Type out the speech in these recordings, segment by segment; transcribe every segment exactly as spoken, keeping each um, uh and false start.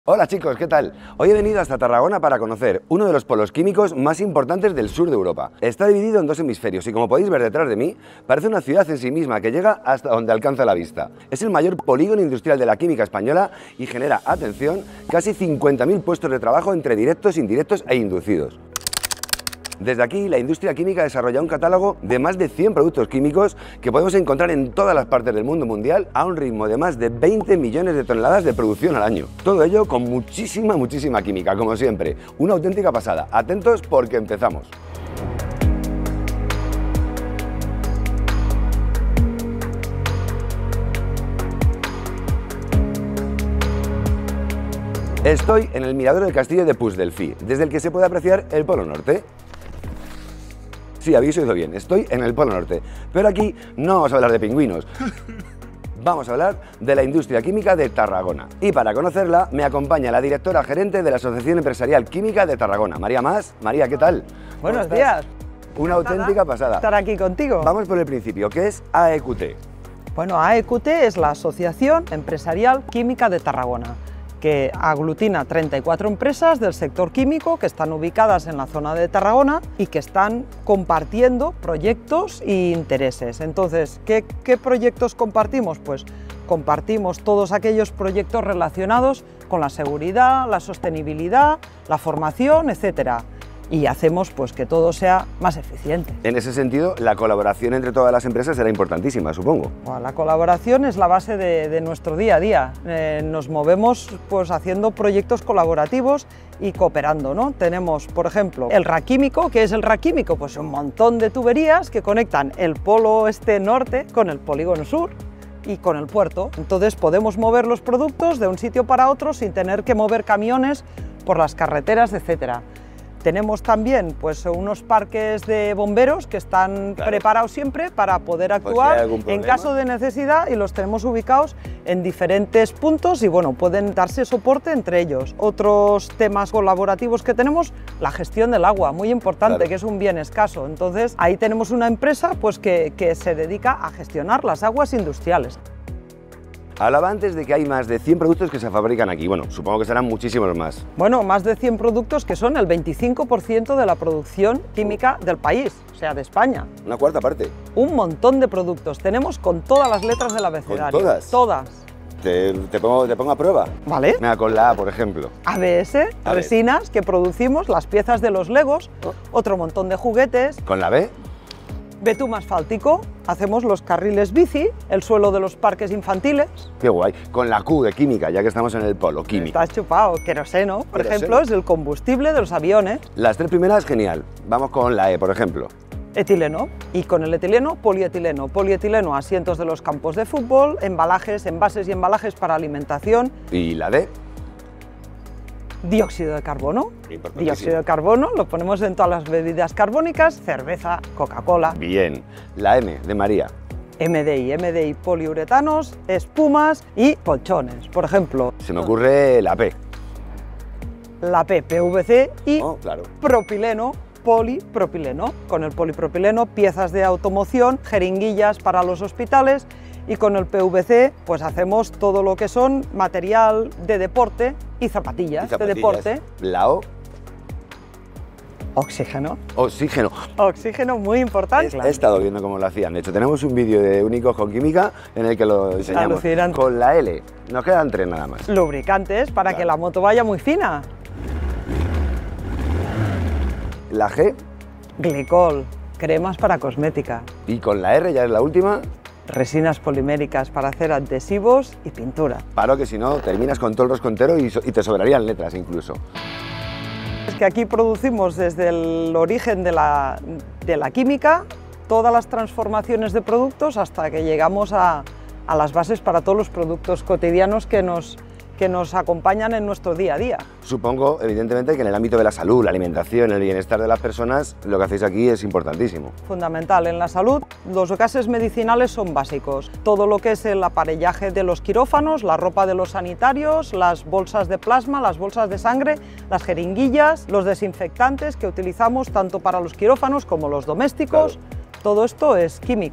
Hola chicos, ¿qué tal? Hoy he venido hasta Tarragona para conocer uno de los polos químicos más importantes del sur de Europa. Está dividido en dos hemisferios y como podéis ver detrás de mí, parece una ciudad en sí misma que llega hasta donde alcanza la vista. Es el mayor polígono industrial de la química española y genera, atención, casi cincuenta mil puestos de trabajo entre directos, indirectos e inducidos. Desde aquí, la industria química desarrolla un catálogo de más de cien productos químicos que podemos encontrar en todas las partes del mundo mundial a un ritmo de más de veinte millones de toneladas de producción al año. Todo ello con muchísima, muchísima química, como siempre. Una auténtica pasada. Atentos porque empezamos. Estoy en el mirador del castillo de Puigdelfí, desde el que se puede apreciar el Polo Norte. Sí, habéis oído bien, estoy en el Polo Norte, pero aquí no vamos a hablar de pingüinos, vamos a hablar de la industria química de Tarragona. Y para conocerla me acompaña la directora gerente de la Asociación Empresarial Química de Tarragona, María Mas. María, ¿qué tal? Buenos días. Una auténtica pasada. Estar aquí contigo. Vamos por el principio, ¿qué es A E Q T? Bueno, A E Q T es la Asociación Empresarial Química de Tarragona, que aglutina treinta y cuatro empresas del sector químico que están ubicadas en la zona de Tarragona y que están compartiendo proyectos e intereses. Entonces, ¿qué, qué proyectos compartimos? Pues compartimos todos aquellos proyectos relacionados con la seguridad, la sostenibilidad, la formación, etcétera. Y hacemos pues que todo sea más eficiente. En ese sentido, la colaboración entre todas las empresas será importantísima, supongo. Bueno, la colaboración es la base de, de nuestro día a día. Eh, nos movemos pues haciendo proyectos colaborativos y cooperando, ¿no? Tenemos, por ejemplo, el rack químico. ¿Qué es el rack químico? Pues un montón de tuberías que conectan el polo este norte con el polígono sur y con el puerto. Entonces podemos mover los productos de un sitio para otro sin tener que mover camiones por las carreteras, etcétera. Tenemos también pues, unos parques de bomberos que están claro. preparados siempre para poder actuar pues si en caso de necesidad y los tenemos ubicados en diferentes puntos y bueno, pueden darse soporte entre ellos. Otros temas colaborativos que tenemos, la gestión del agua, muy importante, claro. que es un bien escaso. Entonces ahí tenemos una empresa pues, que, que se dedica a gestionar las aguas industriales. Hablaba antes de que hay más de cien productos que se fabrican aquí. Bueno, supongo que serán muchísimos más. Bueno, más de cien productos que son el veinticinco por ciento de la producción química del país, o sea, de España. Una cuarta parte. Un montón de productos. Tenemos con todas las letras del abecedario. ¿Con todas? Todas. Te, te, pongo, te pongo a prueba. Vale. Mira, con la A, por ejemplo. A B S, a resinas que producimos, las piezas de los Legos, oh. otro montón de juguetes. ¿Con la B? Betum asfáltico, hacemos los carriles bici, el suelo de los parques infantiles. Qué guay. Con la Q de química, ya que estamos en el polo, química. Está chupado. Queroseno, por Queroseno. ejemplo, es el combustible de los aviones. Las tres primeras, genial. Vamos con la E, por ejemplo. Etileno. Y con el etileno, polietileno. Polietileno, asientos de los campos de fútbol, embalajes, envases y embalajes para alimentación. ¿Y la D? Dióxido de carbono. Dióxido de carbono lo ponemos en todas las bebidas carbónicas, cerveza, Coca-Cola. Bien. La M de María. M D I, M D I, poliuretanos, espumas y colchones, por ejemplo. Se me ocurre la P. La P, P V C y oh, claro. propileno, polipropileno. Con el polipropileno, piezas de automoción, jeringuillas para los hospitales. Y con el P V C pues hacemos todo lo que son material de deporte y zapatillas, y zapatillas. de deporte. La O. Oxígeno. Oxígeno. Oxígeno, muy importante. He, he estado viendo cómo lo hacían. De hecho, tenemos un vídeo de Únicos con Química en el que lo enseñamos. Alucinante. Con la L. Nos quedan tres nada más. Lubricantes para claro. que la moto vaya muy fina. La G. Glicol. Cremas para cosmética. Y con la R, ya es la última. Resinas poliméricas para hacer adhesivos y pintura. Paro que si no terminas con todo el rosco entero y, so y te sobrarían letras incluso. Es que aquí producimos desde el origen de la, de la química todas las transformaciones de productos hasta que llegamos a, a las bases para todos los productos cotidianos que nos, que nos acompañan en nuestro día a día. Supongo, evidentemente, que en el ámbito de la salud, la alimentación, el bienestar de las personas, lo que hacéis aquí es importantísimo. Fundamental. En la salud, los gases medicinales son básicos. Todo lo que es el aparellaje de los quirófanos, la ropa de los sanitarios, las bolsas de plasma, las bolsas de sangre, las jeringuillas, los desinfectantes que utilizamos tanto para los quirófanos como los domésticos. Claro. Todo esto es química.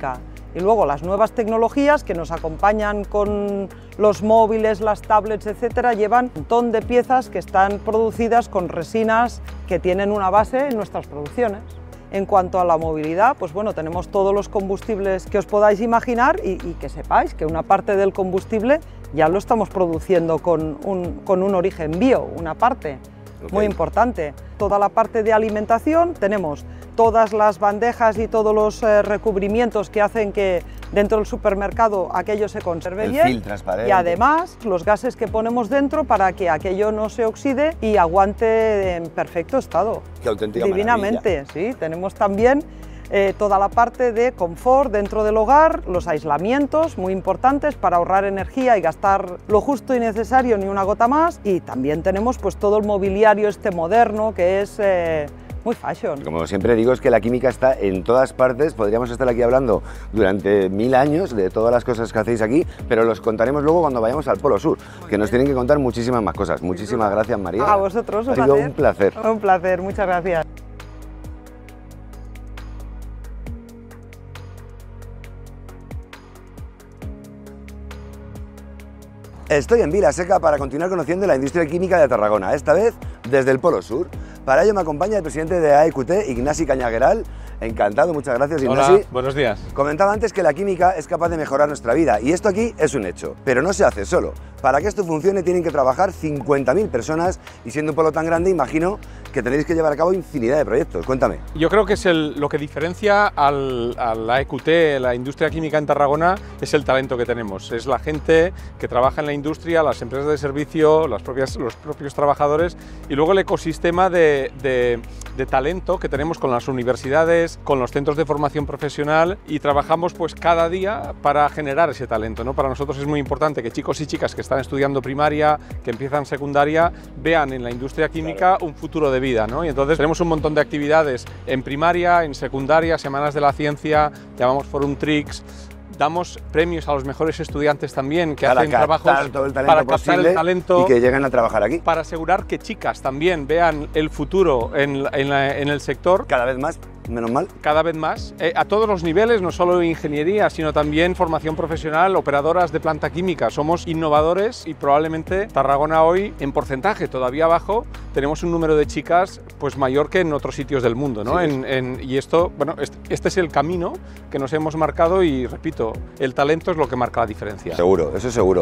Y luego las nuevas tecnologías que nos acompañan con los móviles, las tablets, etcétera, llevan un montón de piezas que están producidas con resinas que tienen una base en nuestras producciones. En cuanto a la movilidad, pues bueno, tenemos todos los combustibles que os podáis imaginar y, y que sepáis que una parte del combustible ya lo estamos produciendo con un, con un origen bio, una parte okay. muy importante. Toda la parte de alimentación, tenemos todas las bandejas y todos los eh, recubrimientos que hacen que dentro del supermercado aquello se conserve el bien film transparente. Y además los gases que ponemos dentro para que aquello no se oxide y aguante en perfecto estado. Qué auténtica divinamente, maravilla. Sí, tenemos también eh, toda la parte de confort dentro del hogar, los aislamientos muy importantes para ahorrar energía y gastar lo justo y necesario, ni una gota más, y también tenemos pues todo el mobiliario este moderno que es eh, muy fashion. Como siempre digo, es que la química está en todas partes. Podríamos estar aquí hablando durante mil años de todas las cosas que hacéis aquí, pero los contaremos luego cuando vayamos al Polo Sur, muy que bien. Nos tienen que contar muchísimas más cosas. Muchísimas gracias, María. A vosotros, un ha sido placer. un placer. Un placer, muchas gracias. Estoy en Vilaseca para continuar conociendo la industria química de Tarragona, esta vez desde el Polo Sur. Para ello me acompaña el presidente de A E Q T, Ignasi Cañagueral. Encantado, muchas gracias, Ignasi. Hola, buenos días. Comentaba antes que la química es capaz de mejorar nuestra vida y esto aquí es un hecho, pero no se hace solo. Para que esto funcione tienen que trabajar cincuenta mil personas y siendo un polo tan grande imagino que tendréis que llevar a cabo infinidad de proyectos. Cuéntame. Yo creo que es el, lo que diferencia al, a la A E Q T, la industria química en Tarragona, es el talento que tenemos. Es la gente que trabaja en la industria, las empresas de servicio, las propias, los propios trabajadores y luego el ecosistema de, de, de talento que tenemos con las universidades, con los centros de formación profesional y trabajamos pues cada día para generar ese talento, ¿no? Para nosotros es muy importante que chicos y chicas que están estudiando primaria, que empiezan secundaria, vean en la industria química un futuro de vida, ¿no? Y entonces tenemos un montón de actividades en primaria, en secundaria, semanas de la ciencia, llamamos Forum Tricks. Damos premios a los mejores estudiantes también que para hacen trabajos todo el para captar el talento y que lleguen a trabajar aquí. Para asegurar que chicas también vean el futuro en, en, la, en el sector. Cada vez más, menos mal. Cada vez más, eh, a todos los niveles, no solo ingeniería, sino también formación profesional, operadoras de planta química. Somos innovadores y probablemente Tarragona hoy, en porcentaje todavía bajo, tenemos un número de chicas pues mayor que en otros sitios del mundo, ¿no? Sí, en, en, y esto, bueno, este, este es el camino que nos hemos marcado y, repito, el talento es lo que marca la diferencia. Seguro, eso seguro.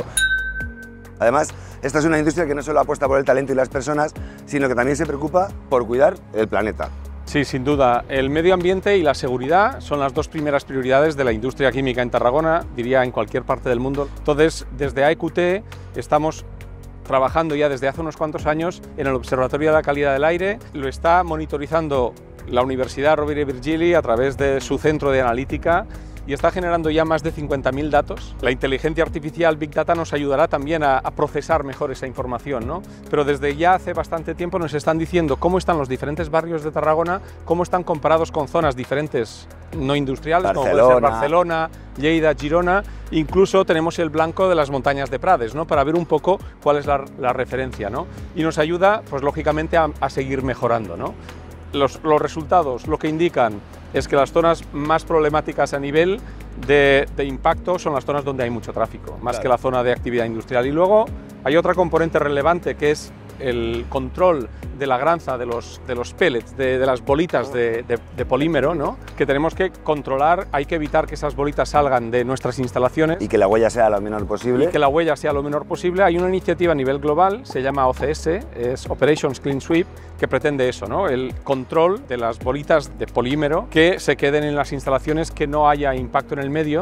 Además, esta es una industria que no solo apuesta por el talento y las personas, sino que también se preocupa por cuidar el planeta. Sí, sin duda. El medio ambiente y la seguridad son las dos primeras prioridades de la industria química en Tarragona, diría en cualquier parte del mundo. Entonces, desde A E Q T estamos trabajando ya desde hace unos cuantos años en el Observatorio de la Calidad del Aire. Lo está monitorizando la Universidad Rovira i Virgili a través de su centro de analítica y está generando ya más de cincuenta mil datos. La inteligencia artificial Big Data nos ayudará también a, a procesar mejor esa información, ¿no? Pero desde ya hace bastante tiempo nos están diciendo cómo están los diferentes barrios de Tarragona, cómo están comparados con zonas diferentes no industriales, Barcelona. como puede ser Barcelona, Lleida, Girona. Incluso tenemos el blanco de las montañas de Prades, ¿no? Para ver un poco cuál es la, la referencia, ¿no? Y nos ayuda, pues lógicamente, a, a seguir mejorando, ¿no? Los, los resultados lo que indican es que las zonas más problemáticas a nivel de, de impacto son las zonas donde hay mucho tráfico, más claro. que la zona de actividad industrial. Y luego hay otra componente relevante que es el control de la granza de los, de los pellets, de, de las bolitas de, de, de polímero, ¿no? Que tenemos que controlar, hay que evitar que esas bolitas salgan de nuestras instalaciones. Y que la huella sea lo menor posible. Y que la huella sea lo menor posible. Hay una iniciativa a nivel global, se llama O C S, es Operations Clean Sweep, que pretende eso, ¿no? El control de las bolitas de polímero que se queden en las instalaciones, que no haya impacto en el medio,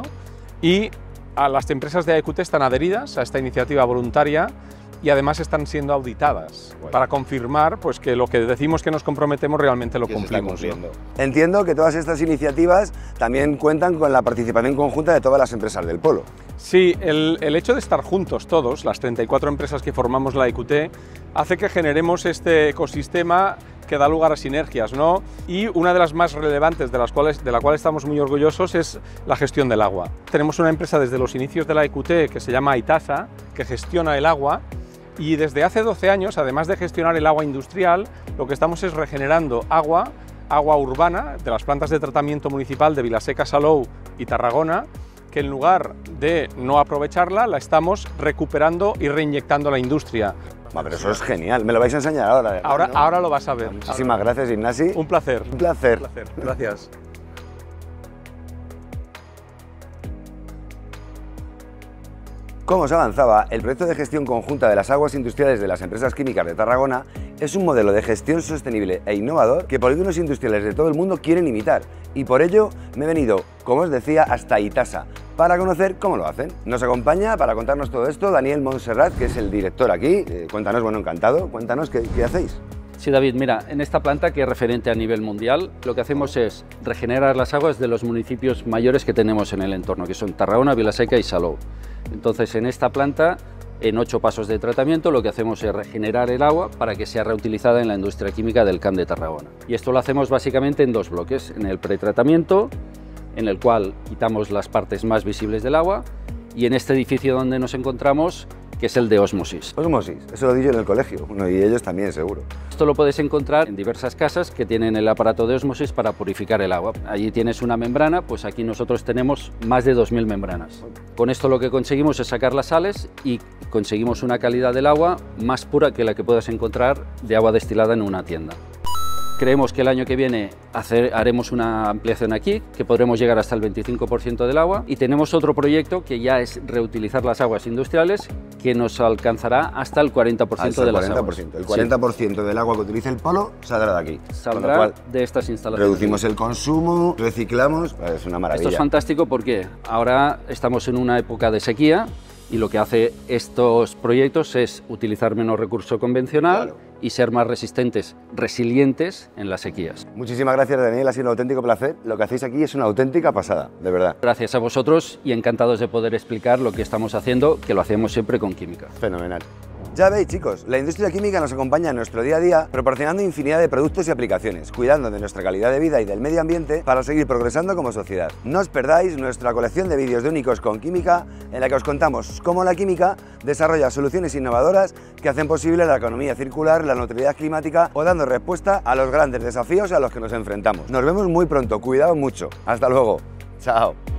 y a las empresas de A E Q T están adheridas a esta iniciativa voluntaria y además están siendo auditadas bueno. para confirmar pues, que lo que decimos que nos comprometemos realmente lo cumplimos. ¿No? Entiendo que todas estas iniciativas también cuentan con la participación conjunta de todas las empresas del polo. Sí, el, el hecho de estar juntos todos, las treinta y cuatro empresas que formamos la A E Q T, hace que generemos este ecosistema que da lugar a sinergias, ¿no? Y una de las más relevantes de las cuales, de la cual estamos muy orgullosos es la gestión del agua. Tenemos una empresa desde los inicios de la A E Q T que se llama Aitasa, que gestiona el agua. Y desde hace doce años, además de gestionar el agua industrial, lo que estamos es regenerando agua, agua urbana, de las plantas de tratamiento municipal de Vilaseca, Salou y Tarragona, que en lugar de no aprovecharla, la estamos recuperando y reinyectando a la industria. Va, pero eso es genial, me lo vais a enseñar ahora. ¿verdad? Ahora, ¿no? ahora lo vas a ver. Muchísimas gracias, Ignasi. Un placer. Un placer. Un placer. Gracias. Como os avanzaba, el proyecto de gestión conjunta de las aguas industriales de las empresas químicas de Tarragona es un modelo de gestión sostenible e innovador que polígonos industriales de todo el mundo quieren imitar, y por ello me he venido, como os decía, hasta Itasa para conocer cómo lo hacen. Nos acompaña para contarnos todo esto Daniel Montserrat, que es el director aquí. Eh, cuéntanos, bueno, encantado, cuéntanos qué, qué hacéis. Sí, David, mira, en esta planta, que es referente a nivel mundial, lo que hacemos es regenerar las aguas de los municipios mayores que tenemos en el entorno, que son Tarragona, Vilaseca y Salou. Entonces, en esta planta, en ocho pasos de tratamiento, lo que hacemos es regenerar el agua para que sea reutilizada en la industria química del C A M de Tarragona. Y esto lo hacemos básicamente en dos bloques: en el pretratamiento, en el cual quitamos las partes más visibles del agua, y en este edificio donde nos encontramos, que es el de ósmosis. Ósmosis, eso lo di yo en el colegio, bueno, y ellos también, seguro. Esto lo puedes encontrar en diversas casas que tienen el aparato de ósmosis para purificar el agua. Allí tienes una membrana, pues aquí nosotros tenemos más de dos mil membranas. Con esto lo que conseguimos es sacar las sales y conseguimos una calidad del agua más pura que la que puedas encontrar de agua destilada en una tienda. Creemos que el año que viene hacer, haremos una ampliación aquí, que podremos llegar hasta el veinticinco por ciento del agua, y tenemos otro proyecto que ya es reutilizar las aguas industriales, que nos alcanzará hasta el cuarenta por ciento de las aguas. El cuarenta por ciento sí. del agua que utilice el polo saldrá de aquí. Saldrá cual, de estas instalaciones. Reducimos el consumo, reciclamos, es una maravilla. Esto es fantástico porque ahora estamos en una época de sequía, y lo que hace estos proyectos es utilizar menos recurso convencional, claro, y ser más resistentes, resilientes en las sequías. Muchísimas gracias, Daniel, ha sido un auténtico placer. Lo que hacéis aquí es una auténtica pasada, de verdad. Gracias a vosotros y encantados de poder explicar lo que estamos haciendo, que lo hacemos siempre con química. Fenomenal. Ya veis, chicos, la industria química nos acompaña en nuestro día a día, proporcionando infinidad de productos y aplicaciones, cuidando de nuestra calidad de vida y del medio ambiente para seguir progresando como sociedad. No os perdáis nuestra colección de vídeos de Únicos con Química, en la que os contamos cómo la química desarrolla soluciones innovadoras que hacen posible la economía circular, la neutralidad climática o dando respuesta a los grandes desafíos a los que nos enfrentamos. Nos vemos muy pronto, cuidado mucho. Hasta luego. Chao.